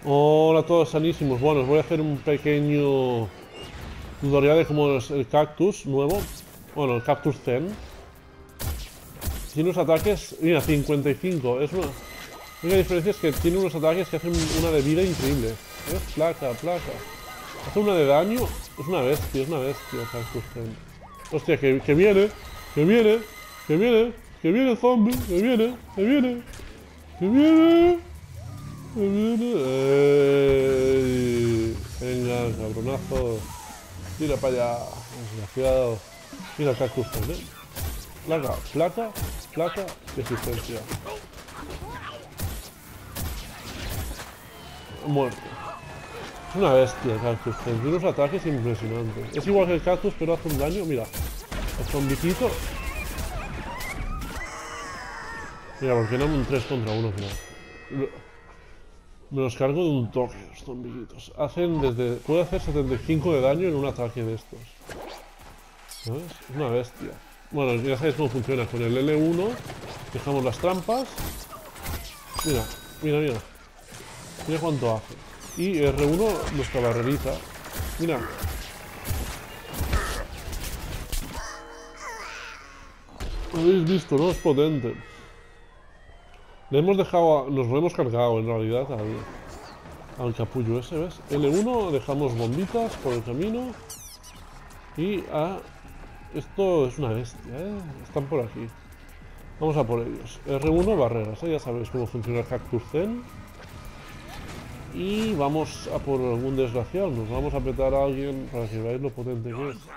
Hola a todos sanísimos. Bueno, os voy a hacer un pequeño tutorial de cómo es el cactus nuevo. Bueno, el cactus Zen. Tiene unos ataques, mira, 55. La única diferencia es que tiene unos ataques que hacen una de vida increíble. ¿Ves? Placa. Hace una de daño. Es una bestia el cactus Zen. Hostia, que viene, que viene zombie, que viene. Venga, cabronazo. Tira para allá, desgraciado. Mira el cactus, ¿eh? Placa, resistencia. Muerto. Es una bestia el cactus, tiene unos ataques impresionantes. Es igual que el cactus, pero hace un daño. Mira, el zombiquito. Mira, porque no un 3 contra 1, creo. Me los cargo de un toque, los zombiquitos. Puede hacer 75 de daño en un ataque de estos. ¿Sabes? Es una bestia. Bueno, ya sabéis cómo funciona. Con el L1 dejamos las trampas. Mira. Mira cuánto hace. Y R1 nuestra barrerita. Mira. Lo habéis visto, ¿no? Es potente. Nos lo hemos cargado en realidad al capullo ese, ¿ves? L1, dejamos bombitas por el camino. Y esto es una bestia, ¿eh? Están por aquí. Vamos a por ellos. R1, barreras, ¿eh? Ya sabéis cómo funciona el cactus Zen. Y vamos a por algún desgraciado. Nos vamos a petar a alguien para que veáis lo potente que es.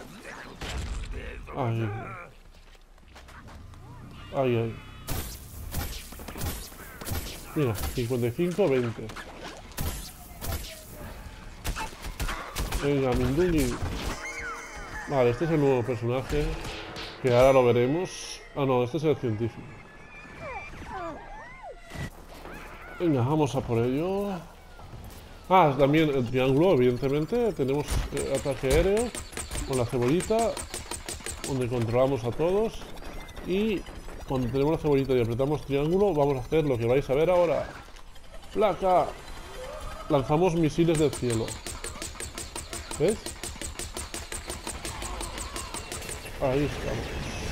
Ay. Mira, 55, 20. Venga, Minduni. Vale, este es el nuevo personaje. Que ahora lo veremos. Ah, no, este es el científico. Venga, vamos a por ello. También el triángulo, evidentemente. Tenemos ataque aéreo con la cebollita, donde controlamos a todos. Y cuando tenemos la cebollita y apretamos triángulo, vamos a hacer lo que vais a ver ahora. ¡Placa! Lanzamos misiles del cielo. ¿Ves? Ahí estamos.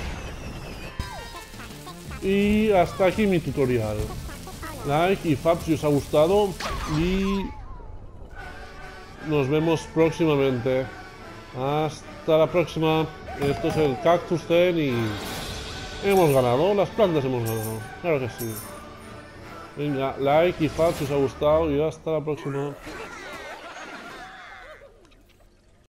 Y hasta aquí mi tutorial. Like y fab si os ha gustado. Y nos vemos próximamente. Hasta la próxima. Esto es el Cactus Zen y hemos ganado. Las plantas hemos ganado. Claro que sí. Venga, like y fab si os ha gustado y hasta la próxima.